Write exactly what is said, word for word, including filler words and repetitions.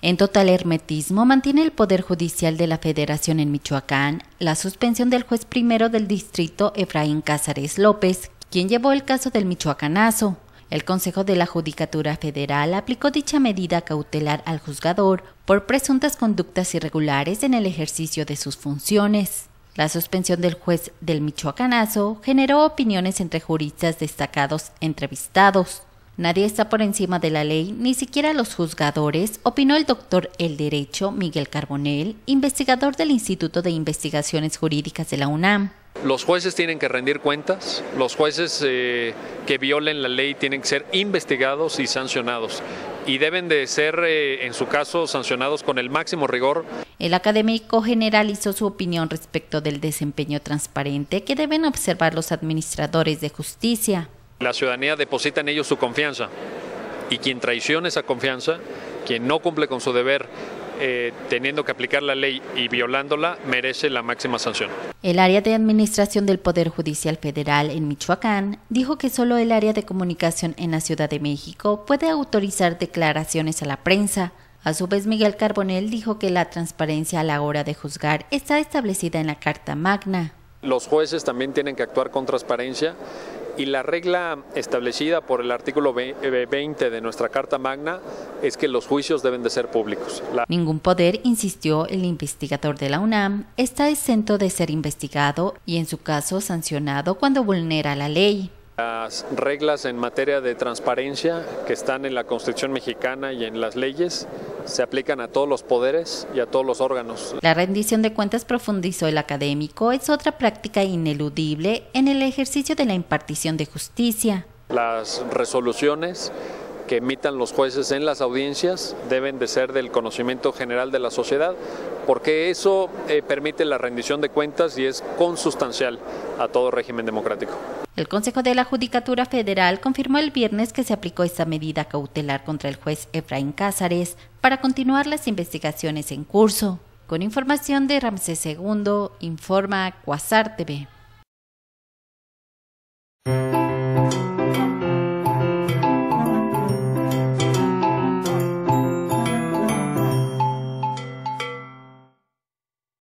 En total hermetismo mantiene el Poder Judicial de la Federación en Michoacán la suspensión del juez primero del distrito Efraín Cázares López, quien llevó el caso del Michoacanazo. El Consejo de la Judicatura Federal aplicó dicha medida cautelar al juzgador por presuntas conductas irregulares en el ejercicio de sus funciones. La suspensión del juez del Michoacanazo generó opiniones entre juristas destacados entrevistados. Nadie está por encima de la ley, ni siquiera los juzgadores, opinó el doctor El Derecho Miguel Carbonell, investigador del Instituto de Investigaciones Jurídicas de la UNAM. Los jueces tienen que rendir cuentas, los jueces eh, que violen la ley tienen que ser investigados y sancionados, y deben de ser, eh, en su caso, sancionados con el máximo rigor. El académico generalizó su opinión respecto del desempeño transparente que deben observar los administradores de justicia. La ciudadanía deposita en ellos su confianza, y quien traiciona esa confianza, quien no cumple con su deber, eh, teniendo que aplicar la ley y violándola, merece la máxima sanción. El área de administración del Poder Judicial Federal en Michoacán dijo que solo el área de comunicación en la Ciudad de México puede autorizar declaraciones a la prensa. A su vez, Miguel Carbonell dijo que la transparencia a la hora de juzgar está establecida en la Carta Magna. Los jueces también tienen que actuar con transparencia, y la regla establecida por el artículo veinte de nuestra Carta Magna es que los juicios deben de ser públicos. La... Ningún poder, insistió el investigador de la UNAM, está exento de ser investigado y en su caso sancionado cuando vulnera la ley. Las reglas en materia de transparencia que están en la Constitución mexicana y en las leyes se aplican a todos los poderes y a todos los órganos. La rendición de cuentas, profundizó el académico, es otra práctica ineludible en el ejercicio de la impartición de justicia. Las resoluciones que emitan los jueces en las audiencias deben de ser del conocimiento general de la sociedad, porque eso eh, permite la rendición de cuentas y es consustancial a todo régimen democrático. El Consejo de la Judicatura Federal confirmó el viernes que se aplicó esta medida cautelar contra el juez Efraín Cázares para continuar las investigaciones en curso. Con información de Ramsés segundo, informa Quasar T V.